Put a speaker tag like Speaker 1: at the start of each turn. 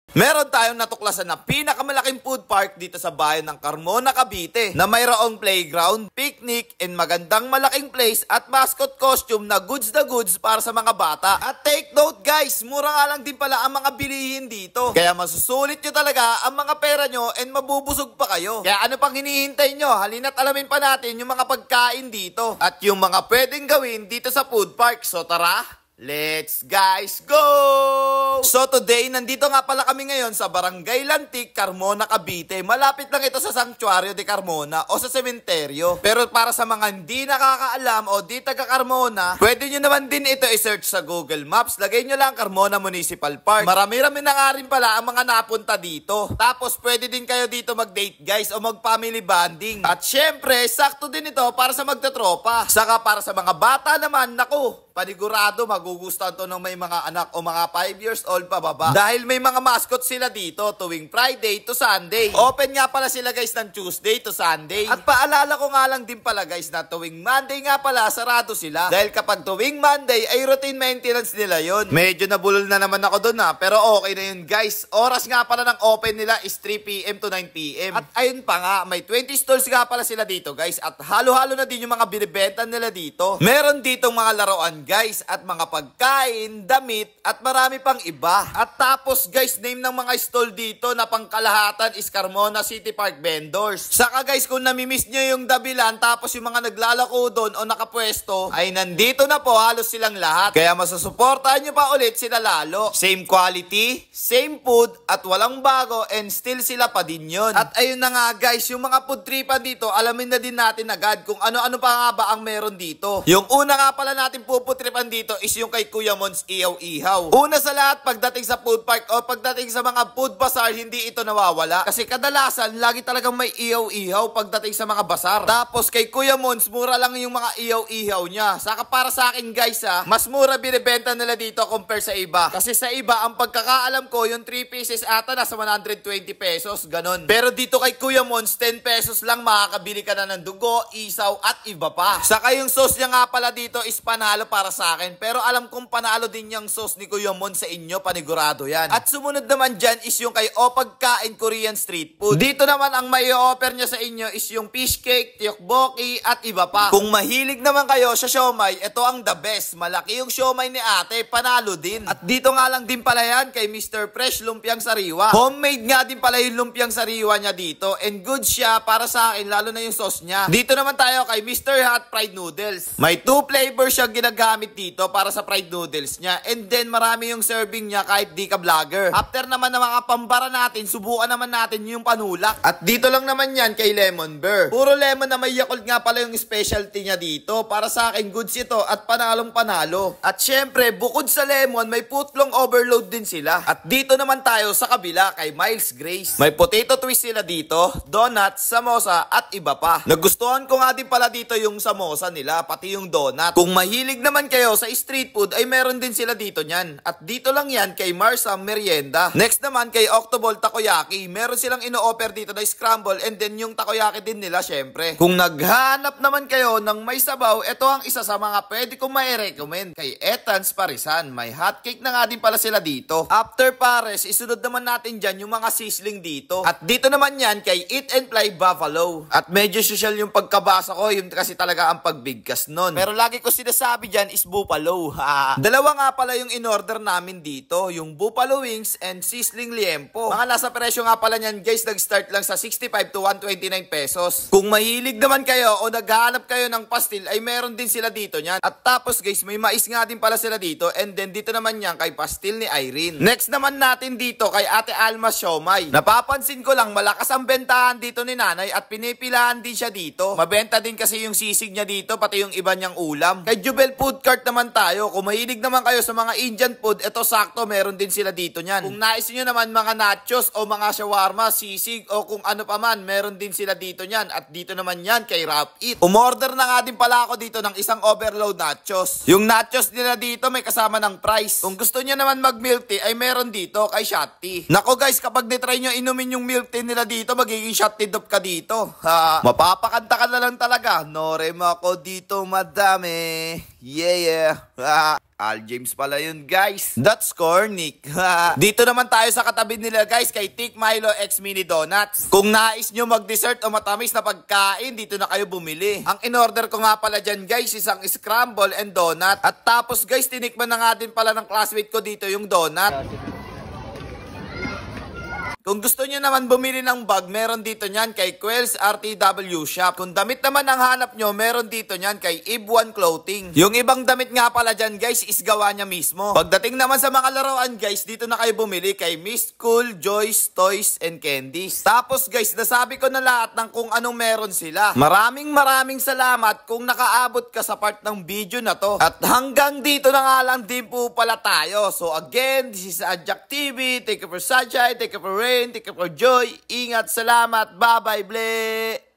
Speaker 1: Meron tayong natuklasan na pinakamalaking food park dito sa bayan ng Carmona, Cavite na mayroong playground, picnic, and magandang malaking place at mascot costume na goods para sa mga bata. At take note guys, mura nga lang din pala ang mga bilihin dito. Kaya masusulit nyo talaga ang mga pera nyo and mabubusog pa kayo. Kaya ano pang hinihintay nyo? Halina't alamin pa natin yung mga pagkain dito at yung mga pwedeng gawin dito sa food park. So tara! Let's guys go! So today, nandito nga pala kami ngayon sa Barangay Lantic, Carmona, Cavite. Malapit lang ito sa Sanctuario de Carmona o sa sementeryo. Pero para sa mga hindi nakakaalam o di taga Carmona, pwede nyo naman din ito i-search sa Google Maps. Lagay nyo lang Carmona Municipal Park. Marami-rami na nga rin pala ang mga napunta dito. Tapos pwede din kayo dito mag-date guys o mag-family bonding. At syempre, sakto din ito para sa magtatropa. Saka para sa mga bata naman, naku, panigurado magugustuhan to ng may mga anak o mga 5 years old pa baba. Dahil may mga mascot sila dito tuwing Friday to Sunday. Open nga pala sila guys ng Tuesday to Sunday. At paalala ko nga lang din pala guys na tuwing Monday nga pala sarado sila. Dahil kapag tuwing Monday ay routine maintenance nila yon. Medyo nabulol na naman ako doon pero okay na yun guys. Oras nga pala ng open nila is 3 PM to 9 PM. At ayun pa nga, may 20 stalls nga pala sila dito guys. At halo-halo na din yung mga binibenta nila dito. Meron ditong mga laruan guys at mga pagkain, damit at marami pang iba. At tapos guys, name ng mga stall dito na pangkalahatan is Carmona City Park Vendors. Saka guys, kung namimiss nyo yung dabilan tapos yung mga naglalako doon o nakapwesto ay nandito na po halos silang lahat. Kaya masusuportahan nyo pa ulit sila lalo. Same quality, same food at walang bago and still sila pa din yun. At ayun na nga guys, yung mga food tripan dito, alamin na din natin agad kung ano-ano pa nga ba ang meron dito. Yung una nga pala natin puputripan dito is yung kay Kuya Mons Ihaw-Ihaw. Una sa lahat, pagdating sa food park o pagdating sa mga food bazaar, hindi ito nawawala. Kasi kadalasan, lagi talagang may ihaw-ihaw pagdating sa mga bazaar. Tapos kay Kuya Mons, mura lang yung mga ihaw-ihaw niya. Saka para sa akin guys mas mura binibenta nila dito compare sa iba. Kasi sa iba, ang pagkakaalam ko, yung 3 pieces ata nasa 120 pesos, ganon. Pero dito kay Kuya Mons, 10 pesos lang makakabili ka na ng dugo, isaw at iba pa. Saka yung sauce niya nga pala dito is panalo para sa akin. Pero alam kong panalo din yung sauce ni Kuya Mon sa inyo, panigurado yan. At sumunod naman dyan is yung kay O Pagkain Korean Street Food. Dito naman ang may offer niya sa inyo is yung fish cake, tteokbokki at iba pa. Kung mahilig naman kayo sa siomay, ito ang the best. Malaki yung siomay ni ate, panalo din. At dito nga lang din pala yan kay Mr. Fresh Lumpiang Sariwa. Homemade nga din pala yung lumpiang sariwa niya dito and good siya para sa akin, lalo na yung sauce niya. Dito naman tayo kay Mr. Hot Fried Noodles. May 2 flavors siya ginagamit dito para sa fried noodles niya. And then marami yung serving niya kahit di ka vlogger. After naman ng mga pambara natin, subukan naman natin yung panulak. At dito lang naman yan kay Lemon Bear. Puro lemon na may Yakult nga pala yung specialty niya dito. Para sa akin, goods ito at panalong panalo. At syempre, bukod sa lemon, may putlong overload din sila. At dito naman tayo sa kabila kay Miles Grace. May potato twist sila dito, donuts, samosa at iba pa. Nagustuhan ko nga din pala dito yung samosa nila, pati yung donut. Kung mahilig naman kayo sa street food ay meron din sila dito niyan. At dito lang yan kay Marsam Merienda. Next naman kay Octoball Takoyaki. Meron silang ino-offer dito na scramble and then yung takoyaki din nila syempre. Kung naghanap naman kayo ng may sabaw, ito ang isa sa mga pwede kong mai-recommend kay Ethan's Parisan. May hotcake na nga din pala sila dito. After Pares, isunod naman natin dyan yung mga sizzling dito. At dito naman yan kay Eat and Fly Buffalo. At medyo social yung pagkabasa ko, yun kasi talaga ang pagbigkas nun. Pero lagi ko sinasabi dyan is Buffalo. Dalawa nga pala yung in-order namin dito, yung Buffalo Wings and Sizzling Liempo. Mga nasa presyo nga pala nyan guys, nag-start lang sa 65 to 129 pesos. Kung mahilig naman kayo o naghahanap kayo ng pastil, ay meron din sila dito nyan. At tapos guys, may mais nga din pala sila dito and then dito naman yan kay pastil ni Irene. Next naman natin dito kay Ate Alma Siomay. Napapansin ko lang malakas ang bentahan dito ni nanay at pinipilahan din siya dito. Mabenta din kasi yung sisig niya dito, pati yung iba niyang ulam. Kay Jubel Food Cart naman tayo. Kung mahilig naman kayo sa mga Indian food, ito sakto, meron din sila dito niyan. Kung nais nyo naman mga nachos o mga shawarma, sisig o kung ano pa man, meron din sila dito niyan. At dito naman yan kay Rap It. Umorder na nga din pala ako dito ng isang overload nachos. Yung nachos nila dito may kasama ng price. Kung gusto niya naman mag milk tea, ay meron dito kay Shot Tea. Nako guys, kapag nitry nyo inumin yung milk tea nila dito, magiging shot tea dop ka dito. Mapapakanta ka na lang talaga. Norem ako dito madami. Yeah. Al James pala yun, guys. That's corny. Dito naman tayo sa katabi nila, guys, kay Tik Milo X Mini Donuts. Kung nais nyo mag-dessert o matamis na pagkain, dito na kayo bumili. Ang in-order ko nga pala dyan, guys, isang scramble and donut. At tapos, guys, tinikman na nga din pala ng classmate ko dito yung donut. Kung gusto nyo naman bumili ng bag, meron dito nyan kay Quells RTW Shop. Kung damit naman ang hanap nyo, meron dito nyan kay Ib1 Clothing. Yung ibang damit nga pala dyan, guys, is gawa niya mismo. Pagdating naman sa mga laruan, guys, dito na kayo bumili kay Miss Cool, Joyce, Toys, and Candies. Tapos, guys, nasabi ko na lahat ng kung anong meron sila. Maraming salamat kung nakaabot ka sa part ng video na to. At hanggang dito na nga lang din po pala tayo. So again, this is Adjak TV. Take care for Sunshine, take care for Rain, take care for Joy. Ingat, salamat, bye-bye, ble!